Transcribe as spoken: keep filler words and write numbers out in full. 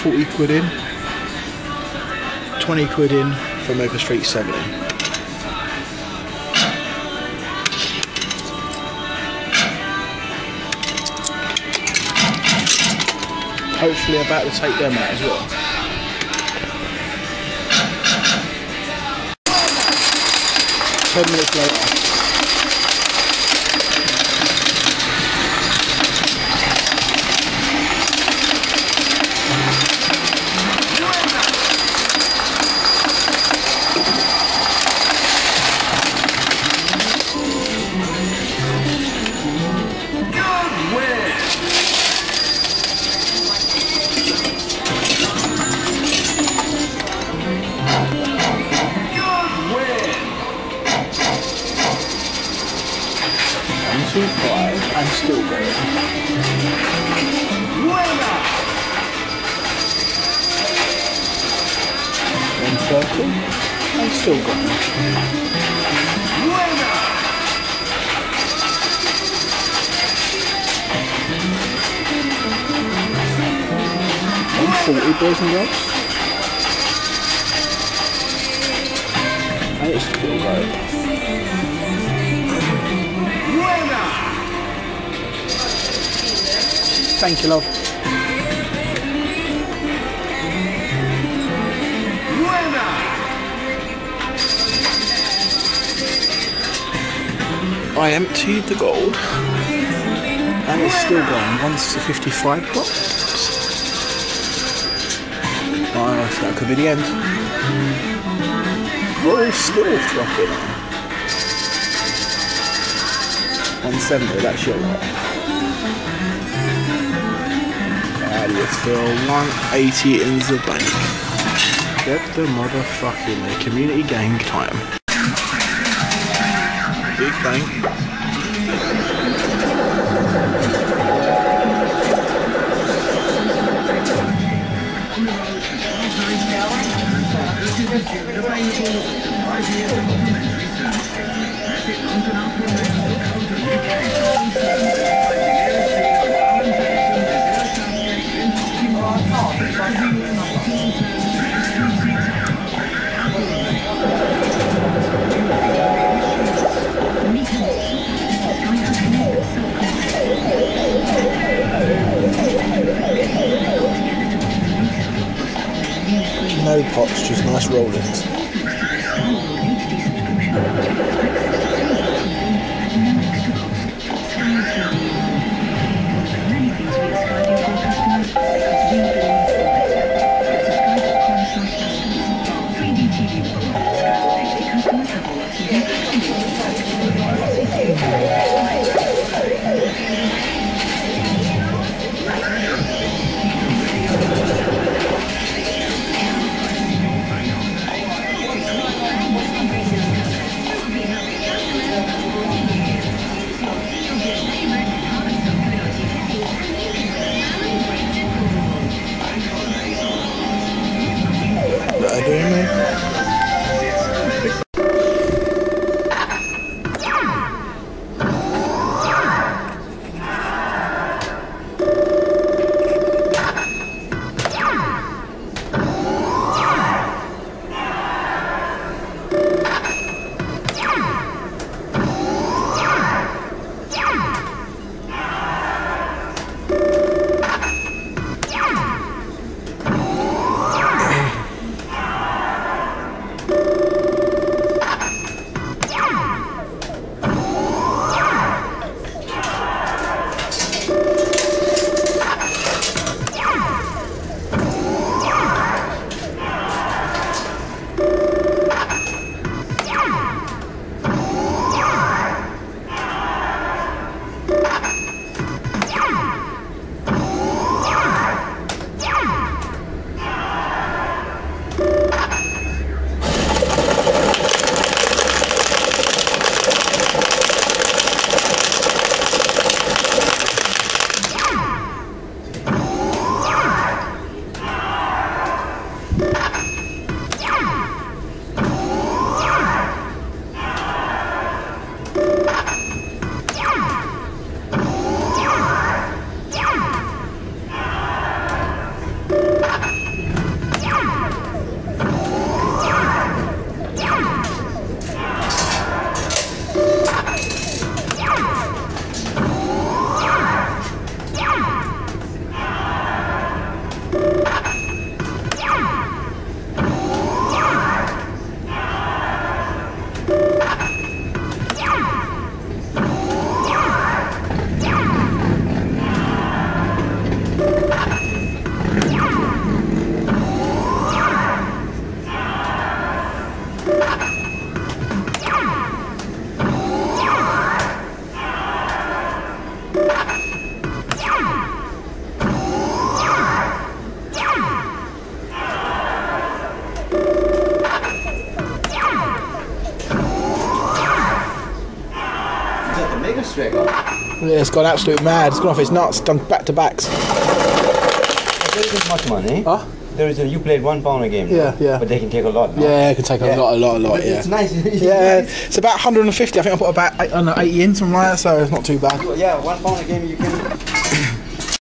forty quid in, twenty quid in from Over Street seventy. Hopefully about to take them out as well. Ten minutes later. I'm still going. one thirty. I'm still going. one forty, boys and girls. And it's still going. Thank you, love. I emptied the gold and it's still going. one to fifty-five bucks. Oh, that could be the end. Oh, it's still dropping. one seventy, that's your lot. For one eighty in the bank. Get the motherfucking community gang time. Big bank. No pots, just nice roll-ins. Yeah, it's gone absolute mad. It's gone off its nuts. Done back to backs. There isn't much money. Huh? There is a, you played one pound a game. Yeah, yeah. But they can take a lot now. Yeah, it can take Yeah. a lot, a lot, a lot. But Yeah. it's nice. Yeah, it's about one hundred fifty. I think I put about eight, I don't know, eighty in, something like that. So it's not too bad. Yeah, one pound a game you can.